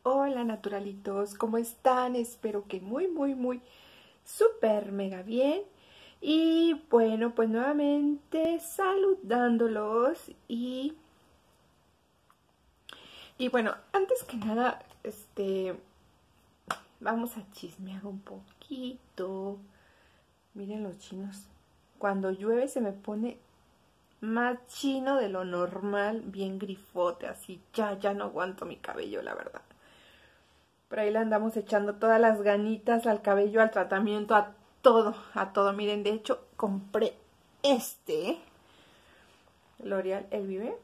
Hola naturalitos, ¿cómo están? Espero que muy súper mega bien. Y bueno, pues nuevamente saludándolos y bueno, antes que nada, vamos a chismear un poquito. Miren los chinos, cuando llueve se me pone más chino de lo normal, bien grifote, así ya no aguanto mi cabello, la verdad. Por ahí le andamos echando todas las ganitas al cabello, al tratamiento, a todo. Miren, de hecho, compré L'Oreal El Vive.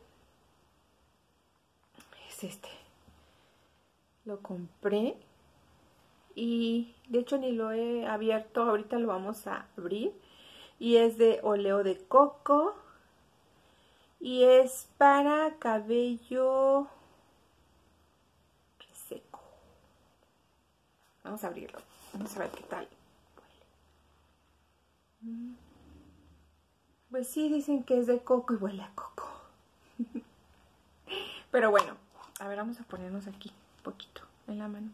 Es este. Lo compré y de hecho ni lo he abierto. Ahorita lo vamos a abrir. Y es de oleo de coco. Y es para cabello seco. Vamos a abrirlo. Vamos a ver qué tal huele. Pues sí, dicen que es de coco y huele a coco. Pero bueno, a ver, vamos a ponernos aquí un poquito en la mano.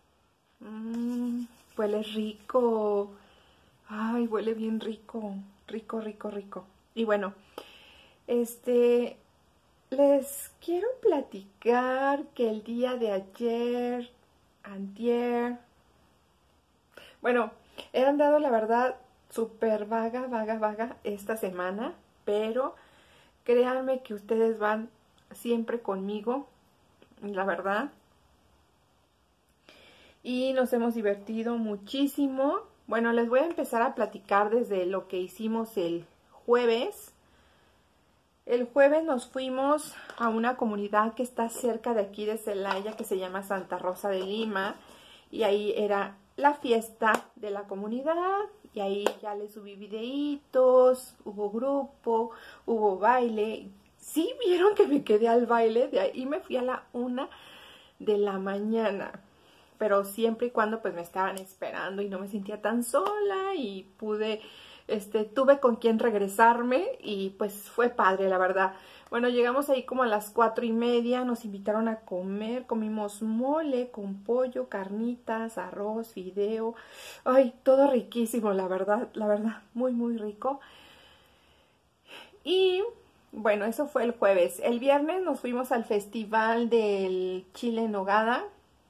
Huele rico. Ay, huele bien rico. Rico. Y bueno, les quiero platicar que el día de ayer, antier, bueno, he andado la verdad súper vaga esta semana, pero créanme que ustedes van siempre conmigo, la verdad, y nos hemos divertido muchísimo. Bueno, les voy a empezar a platicar desde lo que hicimos el jueves. El jueves nos fuimos a una comunidad que está cerca de aquí de Celaya, que se llama Santa Rosa de Lima, y ahí era la fiesta de la comunidad, y ahí ya les subí videitos, hubo grupo, hubo baile. Sí vieron que me quedé al baile, de ahí me fui a la 1 de la mañana, pero siempre y cuando pues me estaban esperando y no me sentía tan sola y pude, tuve con quien regresarme y pues fue padre, la verdad. Bueno, llegamos ahí como a las 4:30, nos invitaron a comer, comimos mole con pollo, carnitas, arroz, fideo, ay, todo riquísimo, la verdad, muy rico. Y bueno, eso fue el jueves. El viernes nos fuimos al festival del chile en nogada,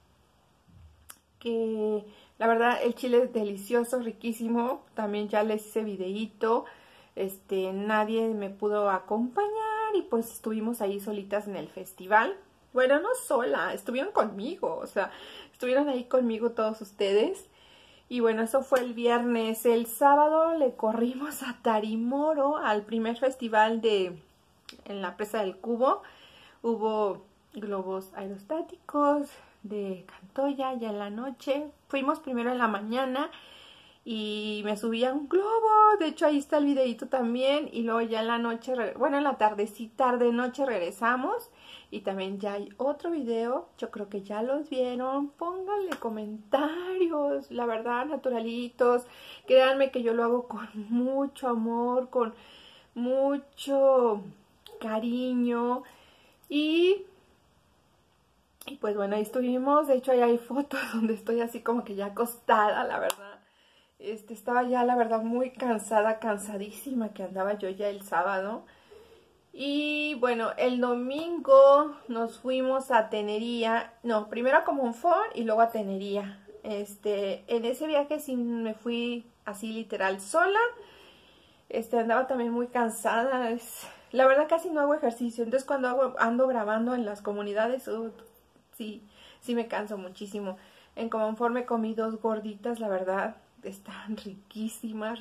que la verdad el chile es delicioso, riquísimo. También ya les hice videíto. Nadie me pudo acompañar y pues estuvimos ahí solitas en el festival. Bueno, no sola, estuvieron conmigo, o sea, estuvieron ahí conmigo todos ustedes. Y bueno, eso fue el viernes. El sábado le corrimos a Tarimoro, al primer festival en la presa del Cubo. Hubo globos aerostáticos de Cantoya ya en la noche. Fuimos primero en la mañana y me subí a un globo. De hecho, ahí está el videito también. Y luego ya en la noche, bueno, en la tardecita, tarde-noche regresamos. Y también ya hay otro video. Yo creo que ya los vieron. Pónganle comentarios. La verdad, naturalitos. Créanme que yo lo hago con mucho amor, con mucho cariño. Y pues bueno, ahí estuvimos. De hecho, ahí hay fotos donde estoy así como que ya acostada, la verdad. Estaba ya, la verdad, muy cansada, cansadísima que andaba yo ya el sábado. Y bueno, el domingo nos fuimos a Tenería. No, primero a Comonfort y luego a Tenería. En ese viaje sí me fui así literal sola. Andaba también muy cansada. La verdad casi no hago ejercicio. Entonces cuando ando grabando en las comunidades, sí me canso muchísimo. En Comonfort me comí 2 gorditas, la verdad. Están riquísimas,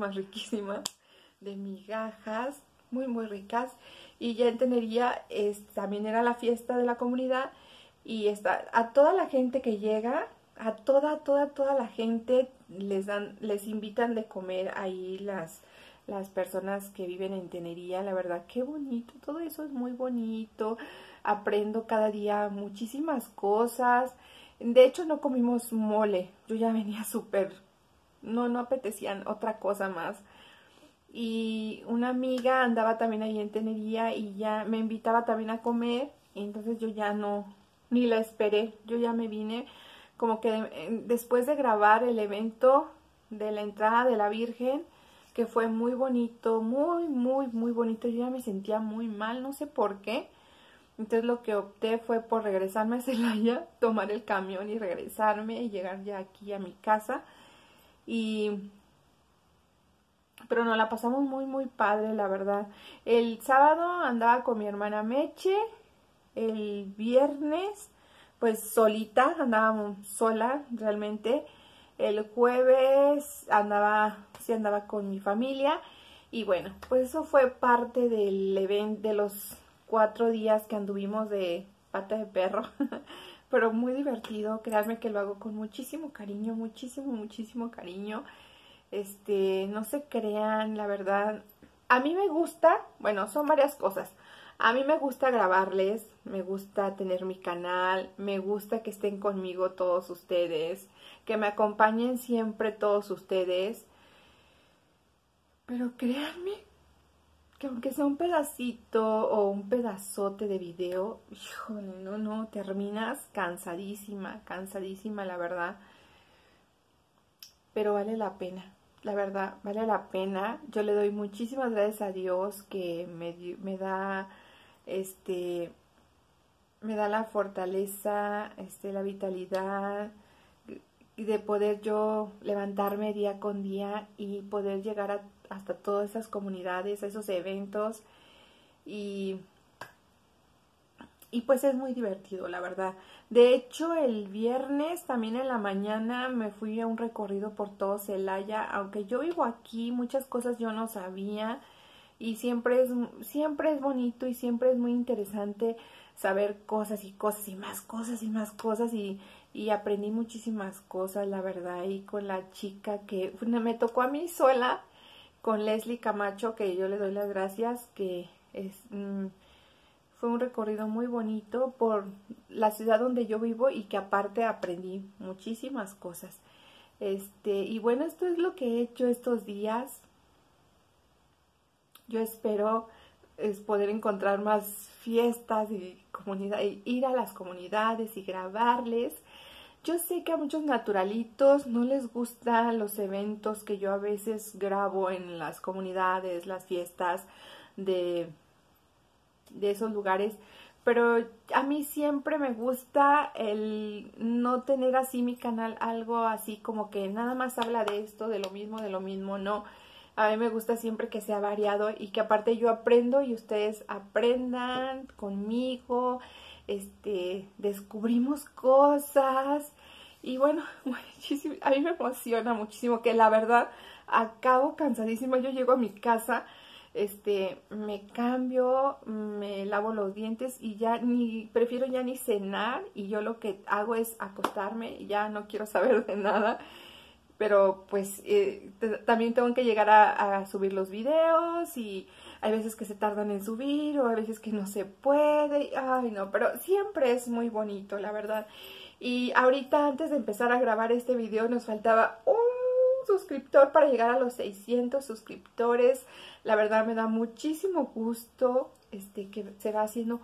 de migajas, muy ricas. Y ya en Tenería también era la fiesta de la comunidad y a toda la gente que llega, a toda la gente les invitan de comer ahí las personas que viven en Tenería. La verdad, qué bonito, todo eso es muy bonito. Aprendo cada día muchísimas cosas. De hecho, no comimos mole, yo ya venía súper, no apetecían otra cosa más. Y una amiga andaba también ahí en Tenería y ya me invitaba también a comer, y entonces yo ya no ni la esperé. Yo ya me vine como que después de grabar el evento de la entrada de la Virgen, que fue muy bonito, muy bonito. Yo ya me sentía muy mal, no sé por qué. Entonces lo que opté fue por regresarme a Celaya, tomar el camión y regresarme y llegar ya aquí a mi casa. Pero nos la pasamos muy padre, la verdad. El sábado andaba con mi hermana Meche. El viernes, pues solita, andaba sola realmente. El jueves sí andaba con mi familia. Y bueno, pues eso fue parte del evento, de los 4 días que anduvimos de pata de perro. Pero muy divertido, créanme que lo hago con muchísimo cariño, muchísimo cariño. No se crean, la verdad. A mí me gusta, bueno, son varias cosas. A mí me gusta grabarles, me gusta tener mi canal, me gusta que estén conmigo todos ustedes, que me acompañen siempre todos ustedes. Pero créanme que aunque sea un pedacito o un pedazote de video, híjole, no, terminas cansadísima, la verdad. Pero vale la pena, la verdad, vale la pena. Yo le doy muchísimas gracias a Dios que me da la fortaleza, la vitalidad y de poder yo levantarme día con día y poder llegar hasta todas esas comunidades, a esos eventos y pues es muy divertido, la verdad. De hecho, el viernes también en la mañana me fui a un recorrido por todo Celaya. Aunque yo vivo aquí, muchas cosas yo no sabía. Y siempre es bonito y siempre es muy interesante saber cosas y cosas y más cosas y más cosas. Y aprendí muchísimas cosas, la verdad. Y con la chica que me tocó a mí sola, con Leslie Camacho, que yo le doy las gracias, que fue un recorrido muy bonito por la ciudad donde yo vivo y que aparte aprendí muchísimas cosas. Y bueno, esto es lo que he hecho estos días. Yo espero poder encontrar más fiestas y ir a las comunidades y grabarles. Yo sé que a muchos naturalitos no les gustan los eventos que yo a veces grabo en las comunidades, las fiestas de esos lugares, pero a mí siempre me gusta el no tener así mi canal algo así como que nada más habla de esto, de lo mismo, no. A mí me gusta siempre que sea variado y que aparte yo aprendo y ustedes aprendan conmigo, descubrimos cosas y bueno, a mí me emociona muchísimo que la verdad acabo cansadísima. Yo llego a mi casa, me cambio, me lavo los dientes y prefiero ya ni cenar y yo lo que hago es acostarme y ya no quiero saber de nada. Pero pues también tengo que llegar a subir los videos y hay veces que se tardan en subir o hay veces que no se puede. Ay, no, pero siempre es muy bonito, la verdad. Y ahorita antes de empezar a grabar este video nos faltaba un suscriptor para llegar a los 600 suscriptores. La verdad me da muchísimo gusto que se va haciendo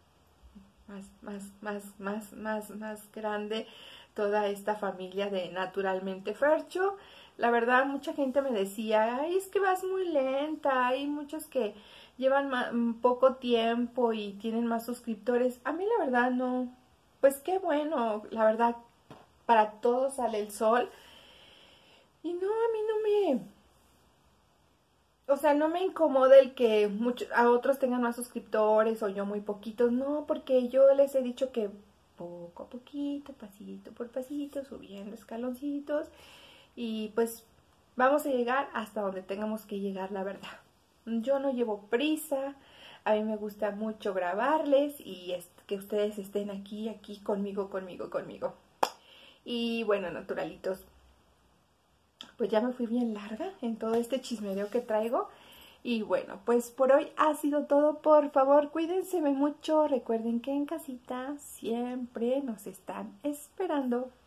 más grande toda esta familia de Naturalmente Fercho. La verdad, mucha gente me decía, ay, es que vas muy lenta. Hay muchos que llevan poco tiempo y tienen más suscriptores. A mí la verdad no, pues qué bueno, la verdad, para todos sale el sol. Y no, a mí no me... O sea, no me incomoda el que a otros tengan más suscriptores o yo muy poquitos. No, porque yo les he dicho que poco a poquito, pasito por pasito, subiendo escaloncitos. Y pues vamos a llegar hasta donde tengamos que llegar, la verdad. Yo no llevo prisa. A mí me gusta mucho grabarles y que ustedes estén aquí conmigo. Y bueno, naturalitos, pues ya me fui bien larga en todo este chismedeo que traigo. Y bueno, pues por hoy ha sido todo. Por favor, cuídense mucho. Recuerden que en casita siempre nos están esperando.